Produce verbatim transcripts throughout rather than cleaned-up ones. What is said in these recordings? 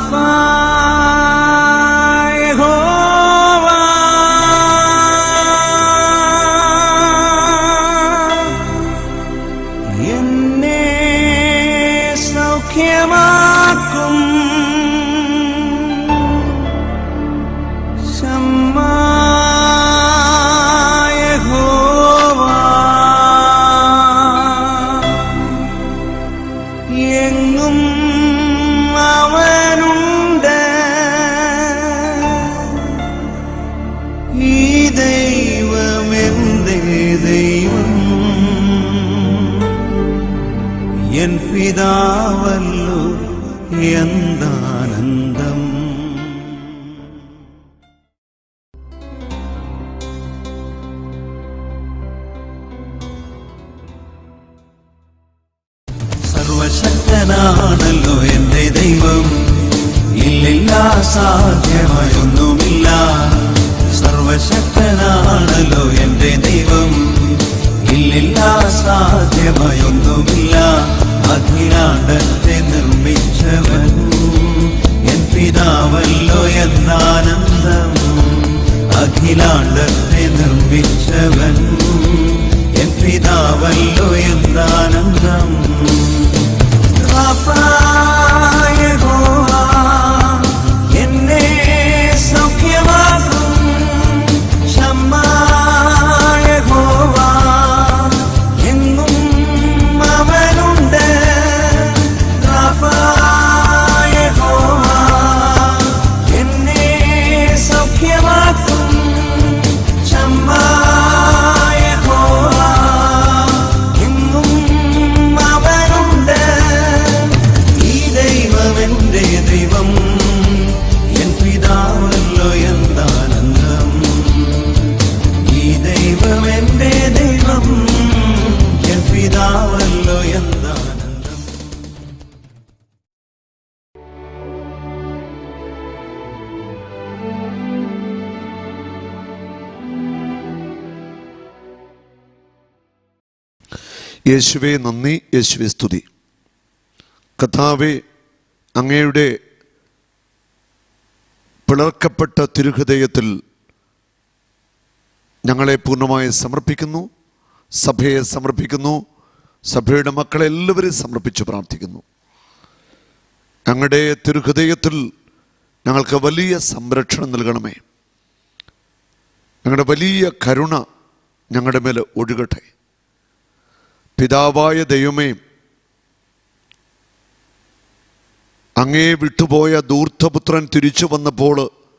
Rafa യഹോവ എന്നെ സൗഖ്യമാക്കും. ശമ്മാ യഹോവ എങ്ങും അവനുണ്ട്. ഈ ദൈവം എന്റെ ദൈവം, എൻ പിതാവല്ലോ എന്താനന്ദം. സർവശക്തനാണല്ലോ എന്റെ ദൈവം, ഇല്ലില്ല സാധ്യമായൊന്നുമില്ല. സർവശക്തനാണല്ലോ എന്റെ ദൈവം, ഇല്ലില്ല സാധ്യമായൊന്നുമില്ല. അഖിലാണ്ടത്തെ നിർമ്മിച്ചവൻ എൻ പിതാവല്ലോ എന്നാനന്ദം. അഖിലാണ്ടത്തെ നിർമ്മിച്ചവൻ എൻ പിതാവല്ലോ എന്നാനന്ദം. റാഫാ യഹോവ എന്നെ സൗഖ്യമാക്കും. ശമ്മാ യഹോവ എങ്ങും അവനുണ്ട്. റാഫാ യഹോവ എന്നെ സൗഖ്യമാക്കും. ശമ്മാ യഹോവ എങ്ങും അവനുണ്ട്. ഈ ദൈവം എന്റെ ദൈവം, എൻ പിതാവല്ലോ എന്താനന്ദം. ഈ ദൈവം എന്റെ ദൈവം, എൻ പിതാവല്ലോ എന്താനന്ദം. യേശുവേ നന്ദി, യേശുവേ സ്തുതി. കർത്താവേ, അങ്ങയുടെ പിളർക്കപ്പെട്ട തിരുഹൃദയത്തിൽ ഞങ്ങളെ പൂർണ്ണമായി സമർപ്പിക്കുന്നു, സഭയെ സമർപ്പിക്കുന്നു, സഭയുടെ മക്കളെ എല്ലാവരെയും സമർപ്പിച്ച് പ്രാർത്ഥിക്കുന്നു. ഞങ്ങളുടെ തിരുഹൃദയത്തിൽ ഞങ്ങൾക്ക് വലിയ സംരക്ഷണം നൽകണമേ. ഞങ്ങളുടെ വലിയ കരുണ ഞങ്ങളുടെ മേൽ ഒഴുകട്ടെ. പിതാവായ ദൈവമേ, അങ്ങേ വിട്ടുപോയ ധൂർത്തപുത്രൻ തിരിച്ചു വന്നപ്പോൾ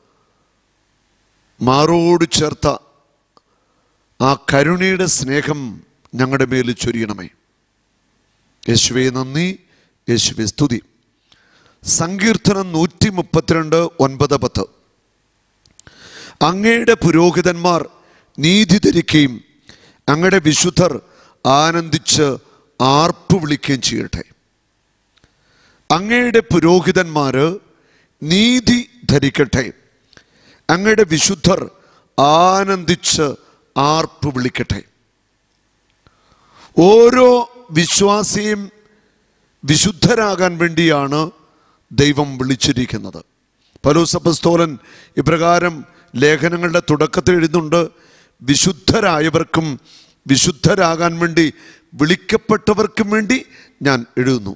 മാറോട് ചേർത്ത ആ കരുണയുടെ സ്നേഹം ഞങ്ങളുടെ മേൽ ചൊരിയണമേ. യേശുവേ നന്ദി, യേശുവേ സ്തുതി. സങ്കീർത്തനം നൂറ്റി മുപ്പത്തിരണ്ട് ഒൻപത് പത്ത്. അങ്ങയുടെ പുരോഹിതന്മാർ നീതി ധരിക്കുകയും അങ്ങയുടെ വിശുദ്ധർ ആനന്ദിച്ച് ആർപ്പ് വിളിക്കുകയും ചെയ്യട്ടെ. അങ്ങയുടെ പുരോഹിതന്മാർ നീതി ധരിക്കട്ടെ, അങ്ങയുടെ വിശുദ്ധർ ആനന്ദിച്ച് ആർപ്പ് വിളിക്കട്ടെ. ഓരോ വിശ്വാസിയും വിശുദ്ധരാകാൻ വേണ്ടിയാണ് ദൈവം വിളിച്ചിരിക്കുന്നത്. പൗലോസ് അപ്പോസ്തലൻ ഇപ്രകാരം ലേഖനങ്ങളുടെ തുടക്കത്തിൽ എഴുതുന്നുണ്ട്, വിശുദ്ധരായവർക്കും വിശുദ്ധരാകാൻ വേണ്ടി വിളിക്കപ്പെട്ടവർക്കും വേണ്ടി ഞാൻ എഴുതുന്നു.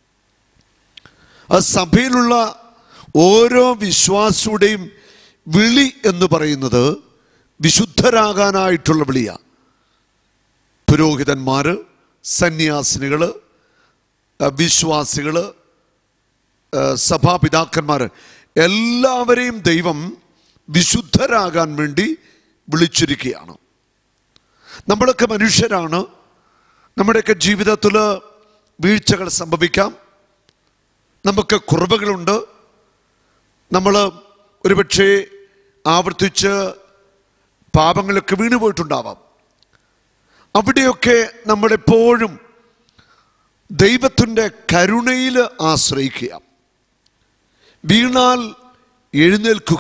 ആ സഭയിലുള്ള ഓരോ വിശ്വാസിയുടെയും വിളി എന്ന് പറയുന്നത് വിശുദ്ധരാകാനായിട്ടുള്ള വിളിയാണ്. പുരോഹിതന്മാർ, സന്യാസിനികൾ, വിശ്വാസികൾ, സഭാപിതാക്കന്മാർ എല്ലാവരെയും ദൈവം വിശുദ്ധരാകാൻ വേണ്ടി വിളിച്ചിരിക്കുകയാണ്. നമ്മളൊക്കെ മനുഷ്യരാണ്. നമ്മുടെയൊക്കെ ജീവിതത്തിൽ വീഴ്ചകൾ സംഭവിക്കാം, നമുക്ക് കുറവുകളുണ്ട്. നമ്മൾ ഒരുപക്ഷെ ആവർത്തിച്ച് പാപങ്ങളൊക്കെ വീണുപോയിട്ടുണ്ടാവാം. അവിടെയൊക്കെ നമ്മളെപ്പോഴും ദൈവത്തിൻ്റെ കരുണയിൽ ആശ്രയിക്കുക. വീണാൽ എഴുന്നേൽക്കുക,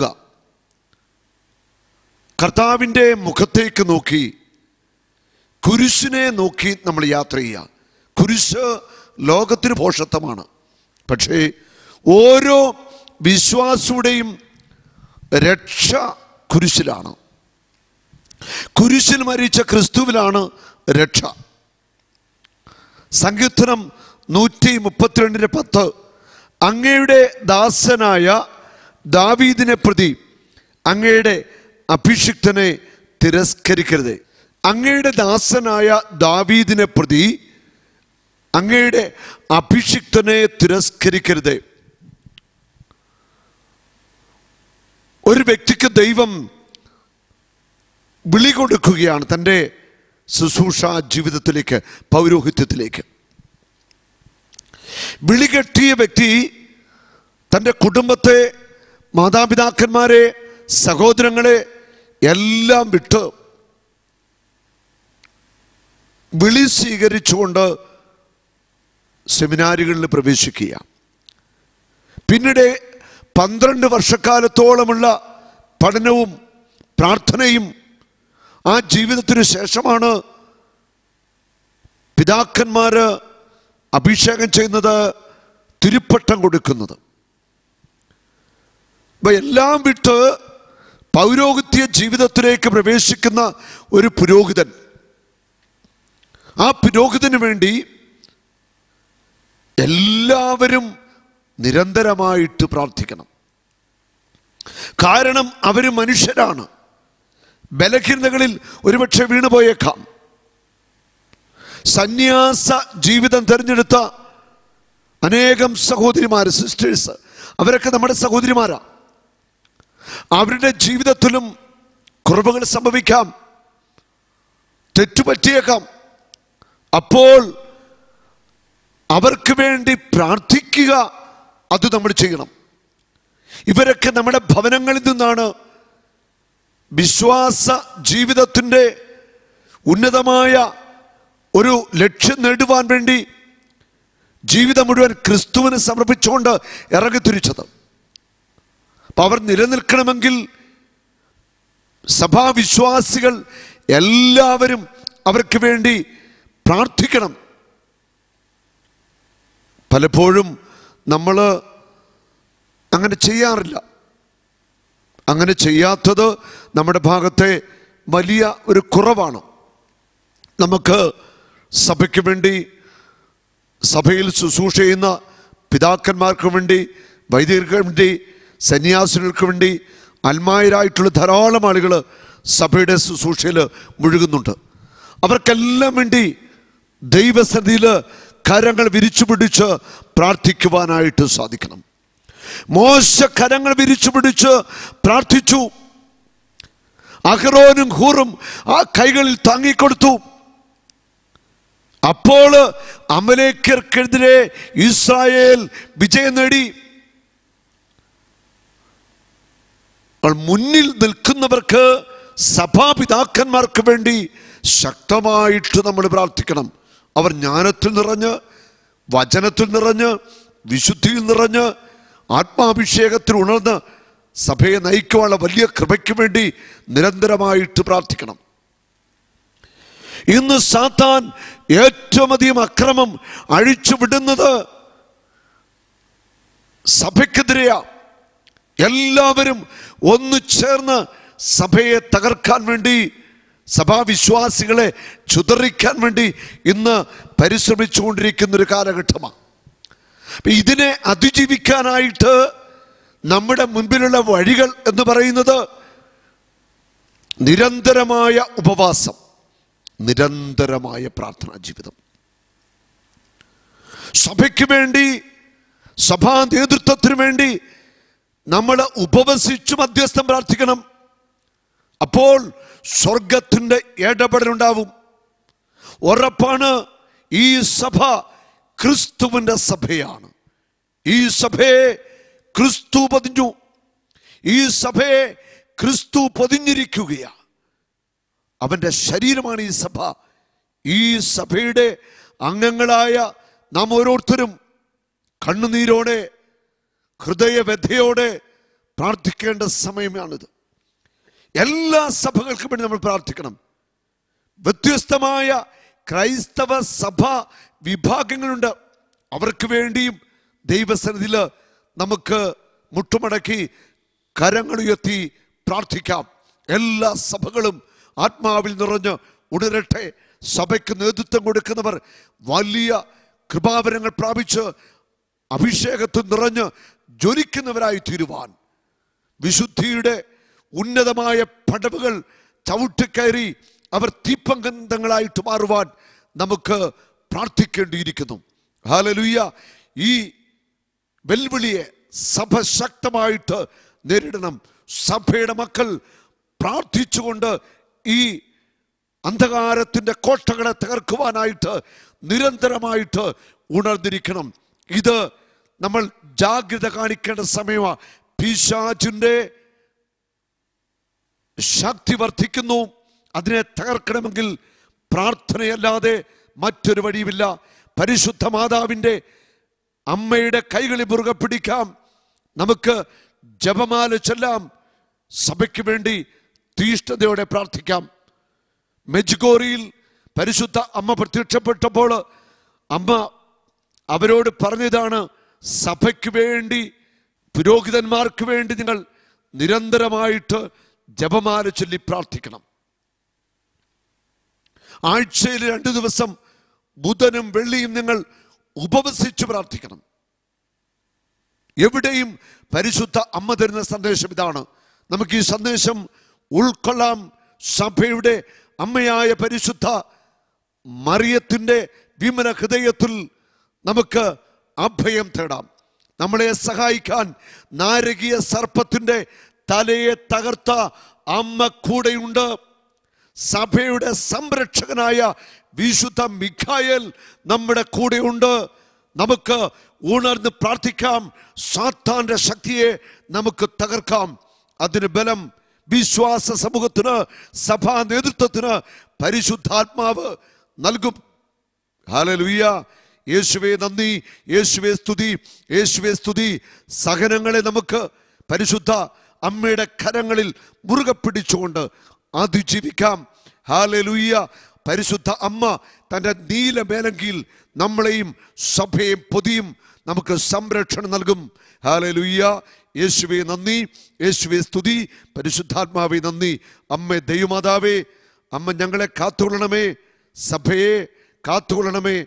കർത്താവിൻ്റെ മുഖത്തേക്ക് നോക്കി കുരിശിനെ നോക്കി നമ്മൾ യാത്ര ചെയ്യുക. കുരിശ് ലോകത്തിന് ഭോഷത്വമാണ്. പക്ഷേ ഓരോ വിശ്വാസിയുടെയും രക്ഷ കുരിശിലാണ്. കുരിശിൽ മരിച്ച ക്രിസ്തുവിലാണ് രക്ഷ. സങ്കീർത്തനം നൂറ്റി മുപ്പത്തിരണ്ടിന്റെ പത്ത്, അങ്ങയുടെ ദാസനായ ദാവീദിനെ പ്രതി അങ്ങയുടെ അഭിഷിക്തനെ തിരസ്കരിക്കരുത്. അങ്ങയുടെ ദാസനായ ദാവീദിനെ പ്രതി അങ്ങയുടെ അഭിഷിക്തനെ തിരസ്കരിക്കരുത്. ഒരു വ്യക്തിക്ക് ദൈവം വിളി കൊടുക്കുകയാണ് തൻ്റെ ശുശ്രൂഷ ജീവിതത്തിലേക്ക്, പൗരോഹിത്യത്തിലേക്ക്. വിളി കെട്ടിയ വ്യക്തി തൻ്റെ കുടുംബത്തെ, മാതാപിതാക്കന്മാരെ, സഹോദരങ്ങളെ എല്ലാം വിട്ട് വിളി സ്വീകരിച്ചുകൊണ്ട് സെമിനാരികളിൽ പ്രവേശിക്കുക. പിന്നീട് പന്ത്രണ്ട് വർഷക്കാലത്തോളമുള്ള പഠനവും പ്രാർത്ഥനയും ആ ജീവിതത്തിന് ശേഷമാണ് പിതാക്കന്മാര് അഭിഷേകം ചെയ്യുന്നത്, തിരുപ്പട്ടം കൊടുക്കുന്നത്. അപ്പൊ എല്ലാം വിട്ട് പൗരോഹിത്യ ജീവിതത്തിലേക്ക് പ്രവേശിക്കുന്ന ഒരു പുരോഹിതൻ, ആ പുരോഹിതന് വേണ്ടി എല്ലാവരും നിരന്തരമായിട്ട് പ്രാർത്ഥിക്കണം. കാരണം അവർ മനുഷ്യരാണ്. ബലഹീനതകളിൽ ഒരുപക്ഷെ വീണുപോയേക്കാം. സന്യാസ ജീവിതം തിരഞ്ഞെടുത്ത അനേകം സഹോദരിമാര്, സിസ്റ്റേഴ്സ്, അവരൊക്കെ നമ്മുടെ സഹോദരിമാരാ. അവരുടെ ജീവിതത്തിലും കുറവുകൾ സംഭവിക്കാം, തെറ്റുപറ്റിയേക്കാം. അപ്പോൾ അവർക്ക് വേണ്ടി പ്രാർത്ഥിക്കുക, അത് നമ്മൾ ചെയ്യണം. ഇവരൊക്കെ നമ്മുടെ ഭവനങ്ങളിൽ നിന്നാണ് വിശ്വാസ ജീവിതത്തിൻ്റെ ഉന്നതമായ ഒരു ലക്ഷ്യം നേടുവാൻ വേണ്ടി ജീവിതം മുഴുവൻ ക്രിസ്തുവിന് സമർപ്പിച്ചുകൊണ്ട് ഇറങ്ങിത്തിരിച്ചത്. അപ്പം അവർ നിലനിൽക്കണമെങ്കിൽ സഭാവിശ്വാസികൾ എല്ലാവരും അവർക്ക് വേണ്ടി പ്രാർത്ഥിക്കണം. പലപ്പോഴും നമ്മൾ അങ്ങനെ ചെയ്യാറില്ല. അങ്ങനെ ചെയ്യാത്തത് നമ്മുടെ ഭാഗത്തെ വലിയ ഒരു കുറവാണ്. നമുക്ക് സഭയ്ക്ക് വേണ്ടി, സഭയിൽ ശുശ്രൂഷ ചെയ്യുന്ന പിതാക്കന്മാർക്ക് വേണ്ടി, വൈദികർക്ക് വേണ്ടി, സന്യാസികൾക്ക് വേണ്ടി അൽമായരായിട്ടുള്ള ധാരാളം ആളുകൾ സഭയുടെ ശുശ്രൂഷയിൽ മുഴുകുന്നുണ്ട്. അവർക്കെല്ലാം വേണ്ടി ദൈവസന്നിധിയിൽ കരങ്ങൾ വിരിച്ചു പിടിച്ച് പ്രാർത്ഥിക്കുവാനായിട്ട് സാധിക്കണം. മോശ കരങ്ങൾ വിരിച്ചു പിടിച്ച് പ്രാർത്ഥിച്ചു. അഹ്റോനും ഹൂറും ആ കൈകളിൽ താങ്ങിക്കൊടുത്തു. അപ്പോൾ അമലേക്യർക്കെതിരെ ഇസ്രായേൽ വിജയം നേടി. മുന്നിൽ നിൽക്കുന്നവർക്ക്, സഭാപിതാക്കന്മാർക്ക് വേണ്ടി ശക്തമായിട്ട് നമ്മൾ പ്രാർത്ഥിക്കണം. അവർ ജ്ഞാനത്തിൽ നിറഞ്ഞ്, വചനത്തിൽ നിറഞ്ഞ്, വിശുദ്ധിയിൽ നിറഞ്ഞ്, ആത്മാഭിഷേകത്തിൽ ഉണർന്ന് സഭയെ നയിക്കുവാനുള്ള വലിയ കൃപയ്ക്ക് വേണ്ടി നിരന്തരമായിട്ട് പ്രാർത്ഥിക്കണം. ഇന്ന് സാത്താൻ ഏറ്റവും അധികം അക്രമം അഴിച്ചുവിടുന്നത് സഭയ്ക്കെതിരെയാ. എല്ലാവരും ഒന്നു ചേർന്ന് സഭയെ തകർക്കാൻ വേണ്ടി, സഭാവിശ്വാസികളെ ചുതറിക്കാൻ വേണ്ടി ഇന്ന് പരിശ്രമിച്ചുകൊണ്ടിരിക്കുന്ന ഒരു കാലഘട്ടമാണ്. ഇതിനെ അതിജീവിക്കാനായിട്ട് നമ്മുടെ മുൻപിലുള്ള വഴികൾ എന്ന് പറയുന്നത് നിരന്തരമായ ഉപവാസം, നിരന്തരമായ പ്രാർത്ഥനാ ജീവിതം. സഭയ്ക്ക് വേണ്ടി, സഭാ നേതൃത്വത്തിന് വേണ്ടി നമ്മൾ ഉപവസിച്ചു മധ്യസ്ഥം പ്രാർത്ഥിക്കണം. അപ്പോൾ സ്വർഗത്തിൻ്റെ ഇടപെടലുണ്ടാവും. ഉറപ്പാണ്, ഈ സഭ ക്രിസ്തുവിൻ്റെ സഭയാണ്. ഈ സഭയെ ക്രിസ്തു പൊതിഞ്ഞു. ഈ സഭയെ ക്രിസ്തു പൊതിഞ്ഞിരിക്കുകയാണ്. അവൻ്റെ ശരീരമാണ് ഈ സഭ. ഈ സഭയുടെ അംഗങ്ങളായ നാം ഓരോരുത്തരും കണ്ണുനീരോടെ, ഹൃദയവ്യഥയോടെ പ്രാർത്ഥിക്കേണ്ട സമയമാണിത്. എല്ലാ സഭകൾക്കും വേണ്ടി നമ്മൾ പ്രാർത്ഥിക്കണം. വ്യത്യസ്തമായ ക്രൈസ്തവ സഭ വിഭാഗങ്ങളുണ്ട്. അവർക്ക് വേണ്ടിയും ദൈവസന്നിധിയിൽ നമുക്ക് മുട്ടുമടക്കി കരങ്ങളുയർത്തി പ്രാർത്ഥിക്കാം. എല്ലാ സഭകളും ആത്മാവിൽ നിറഞ്ഞ് ഉണരട്ടെ. സഭയ്ക്ക് നേതൃത്വം കൊടുക്കുന്നവർ വലിയ കൃപാവരങ്ങൾ പ്രാപിച്ച് അഭിഷേകത്തിൽ നിറഞ്ഞ് ജ്വലിക്കുന്നവരായി തീരുവാൻ, വിശുദ്ധിയുടെ ഉന്നതമായ പടവുകൾ ചവിട്ടിക്കയറി അവർ തീപ്പങ്കങ്ങളായിട്ട് മാറുവാൻ നമുക്ക് പ്രാർത്ഥിക്കേണ്ടിയിരിക്കുന്നു. ഹല്ലേലൂയ. ഈ വെല്ലുവിളിയെ സഭ ശക്തമായിട്ട് നേരിടണം. സഭയുടെ മക്കൾ പ്രാർത്ഥിച്ചുകൊണ്ട് ഈ അന്ധകാരത്തിൻ്റെ കോട്ടകളെ തകർക്കുവാനായിട്ട് നിരന്തരമായിട്ട് ഉണർന്നിരിക്കണം. ഇത് നമ്മൾ ജാഗ്രത കാണിക്കേണ്ട സമയമാണ്. പിശാചിൻ്റെ ശക്തി വർദ്ധിക്കുന്നു. അതിനെ തകർക്കണമെങ്കിൽ പ്രാർത്ഥനയല്ലാതെ മറ്റൊരു വഴിയുമില്ല. പരിശുദ്ധ മാതാവിൻ്റെ അമ്മയുടെ കൈകളിൽ മുറുകെ പിടിക്കാം. നമുക്ക് ജപമാല ചൊല്ലാം. സഭയ്ക്ക് വേണ്ടി തീഷ്ണതയോടെ പ്രാർത്ഥിക്കാം. മെജ്ഗോറിയിൽ പരിശുദ്ധ അമ്മ പ്രത്യക്ഷപ്പെട്ടപ്പോൾ അമ്മ അവരോട് പറഞ്ഞതാണ്, സഭയ്ക്ക് വേണ്ടി, പുരോഹിതന്മാർക്ക് വേണ്ടി നിങ്ങൾ നിരന്തരമായിട്ട് ജപമാല ചൊല്ലി പ്രാർത്ഥിക്കണം. ആഴ്ചയിൽ രണ്ടു ദിവസം ബുധനും വെള്ളിയും നിങ്ങൾ ഉപവസിച്ച് പ്രാർത്ഥിക്കണം. എവിടെയും പരിശുദ്ധ അമ്മ തരുന്ന സന്ദേശം ഇതാണ്. നമുക്ക് ഈ സന്ദേശം ഉൾക്കൊള്ളാം. സഭയുടെ അമ്മയായ പരിശുദ്ധ മറിയത്തിൻ്റെ വിമല ഹൃദയത്തിൽ നമുക്ക് അഭയം തേടാം. നമ്മളെ സഹായിക്കാൻ നാരകീയ സർപ്പത്തിൻ്റെ തലയെ തകർത്ത അമ്മ കൂടെയുണ്ട്. സഭയുടെ സംരക്ഷകനായ വിശുദ്ധ മിഖായേൽ നമ്മുടെ കൂടെയുണ്ട്. നമുക്ക് ഉണർന്ന് പ്രാർത്ഥിക്കാം. സാത്താന്റെ ശക്തിയെ നമുക്ക് തകർക്കാം. അതിന് ബലം വിശ്വാസ സമൂഹത്തിന്, സഭാ നേതൃത്വത്തിന് പരിശുദ്ധാത്മാവ് നൽകും. ഹല്ലേലൂയ. യേശുവേ നന്ദി, യേശുവേ സ്തുതി, യേശുവേ സ്തുതി. സഹനങ്ങളെ നമുക്ക് പരിശുദ്ധ അമ്മയുടെ കരങ്ങളിൽ മുറുകെ പിടിച്ചുകൊണ്ട് അതിജീവിക്കാം. ഹല്ലേലൂയ. പരിശുദ്ധ അമ്മ തൻ്റെ നീല മേലങ്കിയിൽ നമ്മളെയും സഭയെയും പൊതിയും നമുക്ക് സംരക്ഷണം നൽകും. ഹല്ലേലൂയ. യേശുവേ നന്ദി, യേശുവേ സ്തുതി, പരിശുദ്ധാത്മാവേ നന്ദി. അമ്മേ ദൈവമാതാവേ, അമ്മ ഞങ്ങളെ കാത്തുകൊള്ളണമേ, സഭയെ കാത്തുകൊള്ളണമേ.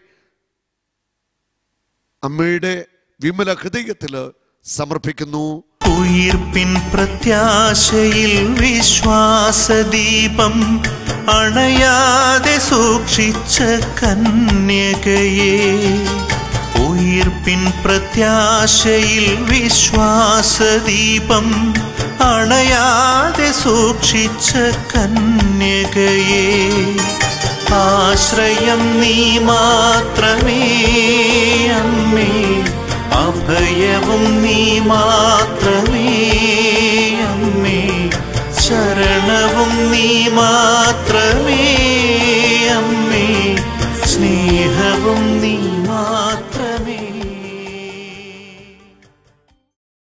അമ്മയുടെ വിമല ഹൃദയത്തിൽ സമർപ്പിക്കുന്നു. ഉയിർപ്പിൻ പ്രത്യാശയിൽ വിശ്വാസദീപം അണയാതെ സൂക്ഷിച്ച കന്യകയെ, ഉയിർപ്പിൻ പ്രത്യാശയിൽ വിശ്വാസദീപം അണയാതെ സൂക്ഷിച്ച കന്യകയെ, ആശ്രയം നീ മാത്രമേ അമ്മേ, അഭയവും നീ മാത്രമേ അമ്മേ, ശരണവും നീ മാത്രമേ